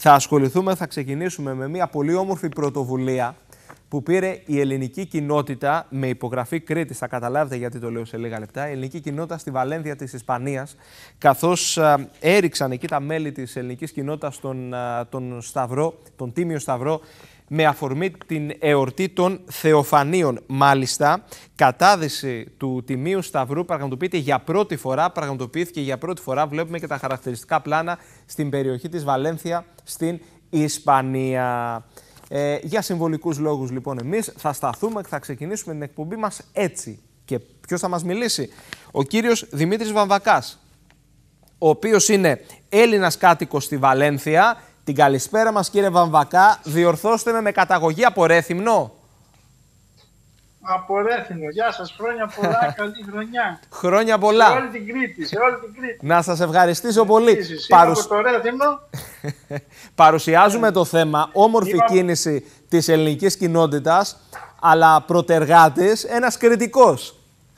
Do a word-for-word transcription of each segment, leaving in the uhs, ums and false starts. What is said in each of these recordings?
Θα ασχοληθούμε, θα ξεκινήσουμε με μια πολύ όμορφη πρωτοβουλία που πήρε η ελληνική κοινότητα με υπογραφή Κρήτης. Θα καταλάβετε γιατί το λέω σε λίγα λεπτά. Η ελληνική κοινότητα στη Βαλένθια της Ισπανίας, καθώς α, έριξαν εκεί τα μέλη της ελληνικής κοινότητας τον, α, τον Σταυρό, τον Τίμιο Σταυρό, με αφορμή την εορτή των Θεοφανίων. Μάλιστα, κατάδυση του Τιμίου Σταυρού πραγματοποιείται για πρώτη φορά, πραγματοποιήθηκε για πρώτη φορά, βλέπουμε και τα χαρακτηριστικά πλάνα στην περιοχή της Βαλένθια, στην Ισπανία. Ε, για συμβολικούς λόγους λοιπόν εμείς θα σταθούμε και θα ξεκινήσουμε την εκπομπή μας έτσι. Και ποιος θα μας μιλήσει? Ο κύριος Δημήτρης Βαμβακάς, ο οποίος είναι Έλληνας κάτοικος στη Βαλένθια. Την καλησπέρα μας κύριε Βαμβακά, διορθώστε με, με καταγωγή από Ρέθυμνο. Από Ρέθυμνο, γεια σας, χρόνια πολλά, καλή χρονιά. Χρόνια πολλά. Σε όλη την Κρήτη, σε όλη την Κρήτη. Να σας ευχαριστήσω πολύ. Παρουσ... Από το Ρέθυμνο. Παρουσιάζουμε το θέμα, όμορφη Είπα... κίνηση της ελληνικής κοινότητας, αλλά πρωτεργάτης ένας κριτικός.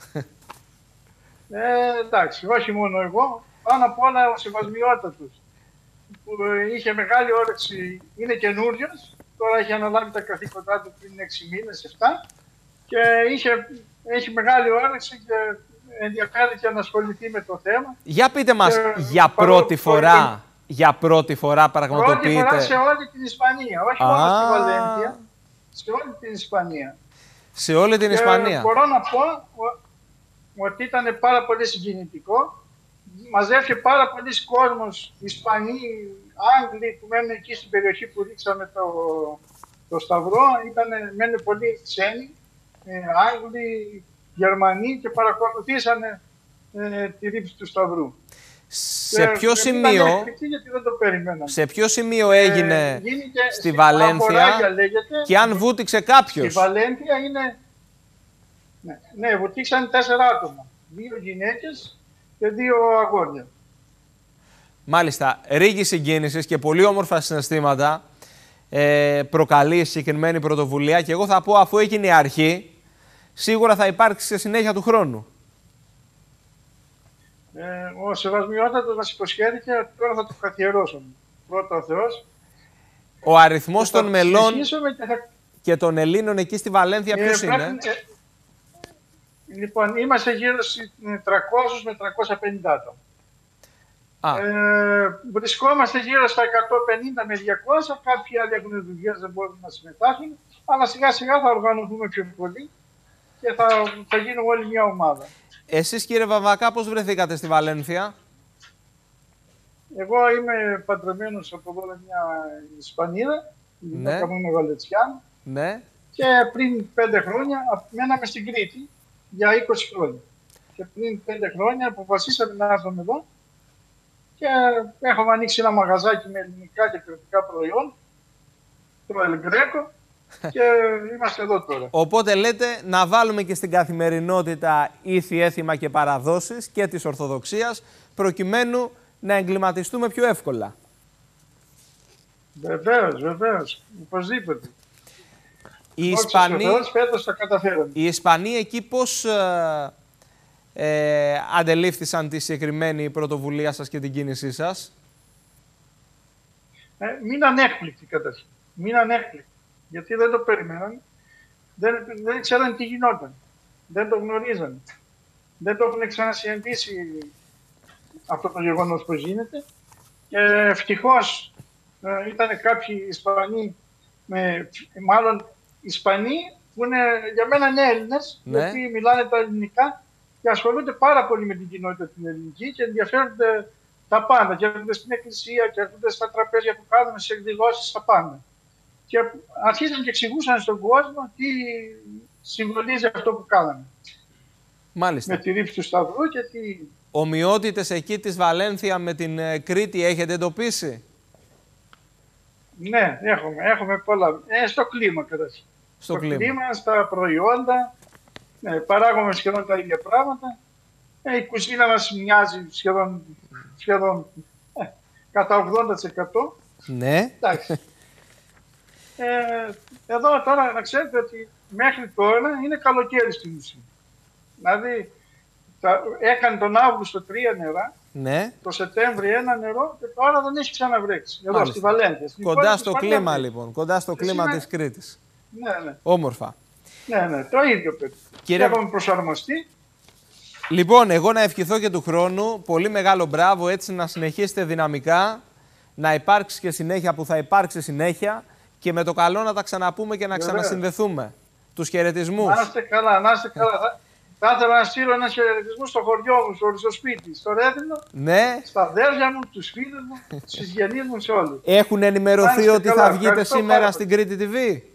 Ε, εντάξει, όχι μόνο εγώ, πάνω απ' όλα ο Σεβασμιότατος, που είχε μεγάλη όρεξη, είναι καινούριος, τώρα έχει αναλάβει τα καθήκοντά του πριν έξι μήνες, εφτά, και είχε, έχει μεγάλη όρεξη και ενδιαφέρεται να ασχοληθεί με το θέμα. Για πείτε μας, και, για πρώτη φορά, για πρώτη φορά πραγματοποιείται... Πρώτη φορά σε όλη την Ισπανία, όχι Α... μόνο στη Βαλένθια, σε όλη την Ισπανία. Σε όλη την και Ισπανία. Μπορώ να πω ότι ήταν πάρα πολύ συγκινητικό. Μαζεύτηκε πάρα πολλοί κόσμος, Ισπανοί, Άγγλοι που μένουν εκεί στην περιοχή που ρίξαμε το, το Σταυρό. Ήτανε, μένουν πολλοί ξένοι, ε, Άγγλοι, Γερμανοί και παρακολουθήσανε ε, τη ρήψη του Σταυρού. Σε ποιο και, σημείο, γιατί δεν το περιμέναμε. Σε ποιο σημείο έγινε ε, στη, στη Βαλένθια και αν βούτυξε κάποιος? Στη Βαλένθια είναι... Ναι, ναι, βουτήξαν τέσσερα άτομα. Δύο γυναίκες και δύο αγόρια. Μάλιστα, ρίγη συγκίνησης και πολύ όμορφα συναισθήματα ε, προκαλεί η συγκεκριμένη πρωτοβουλία και εγώ θα πω, αφού έγινε η αρχή, σίγουρα θα υπάρξει σε συνέχεια του χρόνου. Ε, ο Σεβασμιότατος μας υποσχέθηκε ότι τώρα θα το καθιερώσουμε. Πρώτα ο Θεός. Ο αριθμός των μελών και, θα... και των Ελλήνων εκεί στη Βαλένθια ποιος ε, είναι? Πρέπει... Ε, λοιπόν, είμαστε γύρω στις τριακόσια με τριακόσια πενήντα άτομα. Ε, βρισκόμαστε γύρω στα εκατόν πενήντα με διακόσια, κάποιοι άλλοι έχουν δουλειές, δεν μπορούν να συμμετάσχουν, αλλά σιγά σιγά θα οργανωθούμε πιο πολύ και θα, θα γίνουμε όλη μια ομάδα. Εσείς κύριε Βαμβακά, πώς βρεθήκατε στη Βαλένθια? Εγώ είμαι παντρεμένος από εδώ μια Ισπανίδα, η γυναίκα μου είναι Βαλετσιάν, ναι. Και πριν πέντε χρόνια μέναμε στην Κρήτη για είκοσι χρόνια. Και πριν πέντε χρόνια αποφασίσαμε να έρθουμε εδώ και έχουμε ανοίξει ένα μαγαζάκι με ελληνικά και κρητικά προϊόν, το El Greco, και είμαστε εδώ τώρα. Οπότε λέτε να βάλουμε και στην καθημερινότητα ήθη, έθιμα και παραδόσεις και της Ορθοδοξίας, προκειμένου να εγκληματιστούμε πιο εύκολα. Βεβαίως, βεβαίως, οπωσδήποτε. Οι Ισπανοί, οι Ισπανοί εκεί πώς ε, ε, αντελήφθησαν τη συγκεκριμένη πρωτοβουλία σας και την κίνησή σας? Ε, μείναν έκπληκτοι καταρχήν. Μείναν έκπληκτοι. Γιατί δεν το περιμέναν. Δεν, δεν ξέραν τι γινόταν. Δεν το γνωρίζαν. Δεν το έχουν ξανασυναντήσει αυτό το γεγονός που γίνεται. Και ευτυχώς ε, ήταν κάποιοι Ισπανοί, με, μάλλον Ισπανοί που είναι, για μένα είναι Έλληνες, ναι. Γιατί μιλάνε τα ελληνικά και ασχολούνται πάρα πολύ με την κοινότητα την ελληνική και ενδιαφέρονται τα πάντα. Και έρχονται στην εκκλησία και έρχονται στα τραπέζια που κάνουμε, σε εκδηλώσεις, τα πάντα. Και αρχίζαν και εξηγούσαν στον κόσμο τι συμβολίζει αυτό που κάναμε. Μάλιστα. Με τη ρήψη του Σταυρού και τι... Ομοιότητες εκεί της Βαλένθια με την Κρήτη έχετε εντοπίσει? Ναι, έχουμε, έχουμε πολλά. Ε, στο κλίμα καταρχήν. Στο, στο κλίμα. κλίμα, στα προϊόντα, ναι, παράγουμε σχεδόν τα ίδια πράγματα. Ε, η κουζίνα μας μοιάζει σχεδόν, σχεδόν ε, κατά ογδόντα τοις εκατό. Ναι. Εντάξει. Ε, εδώ τώρα να ξέρετε ότι μέχρι τώρα είναι καλοκαίρι στην ουσία. Δηλαδή, τα, έκανε τον Αύγουστο τρία νερά Ναι. Το Σεπτέμβριο ένα νερό και τώρα δεν έχει ξαναβρέξει. Εδώ Μάλιστα. στη Βαλένθια. Κοντά στο κλίμα λοιπόν, κοντά στο Εσύ κλίμα είναι... της Κρήτης. Ναι, ναι. Όμορφα. Ναι, ναι, το ίδιο παιδί. Κύριε... Έχουμε προσαρμοστεί. Λοιπόν, εγώ να ευχηθώ και του χρόνου, πολύ μεγάλο μπράβο, έτσι να συνεχίσετε δυναμικά, να υπάρξει και συνέχεια που θα υπάρξει συνέχεια και με το καλό να τα ξαναπούμε και να Βέβαια. ξανασυνδεθούμε. Τους χαιρετισμούς. Να είστε καλά, να είστε καλά. Θα, θα ήθελα να στείλω ένα χαιρετισμό στο χωριό μου, στο, στο σπίτι, στο Ρέθινο, Ναι. στα αδέρφια μου, τους φίλους μου, στους συγγενείς μου, σε όλους. Έχουν ενημερωθεί είστε ότι καλά, θα βγείτε ευχαριστώ σήμερα πάρα στην πολύ. Κρήτη τι βι.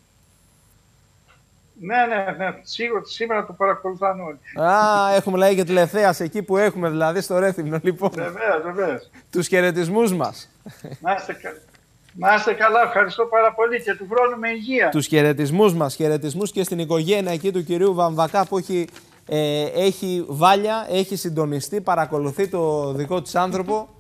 Ναι, ναι, ναι, σίγουρα σήμερα το παρακολουθάνε όλοι. Α, έχουμε λέει και τηλεθέαση εκεί που έχουμε, δηλαδή στο Ρέθυμνο. Λοιπόν, Βεβαίως, βεβαίως. τους χαιρετισμούς μας. Να είστε καλά. Να είστε καλά, ευχαριστώ πάρα πολύ και του χρόνου με υγεία. Τους χαιρετισμούς μας, χαιρετισμούς και στην οικογένεια εκεί του κυρίου Βαμβακά που έχει, ε, έχει βάλια, έχει συντονιστεί, παρακολουθεί το δικό της άνθρωπο.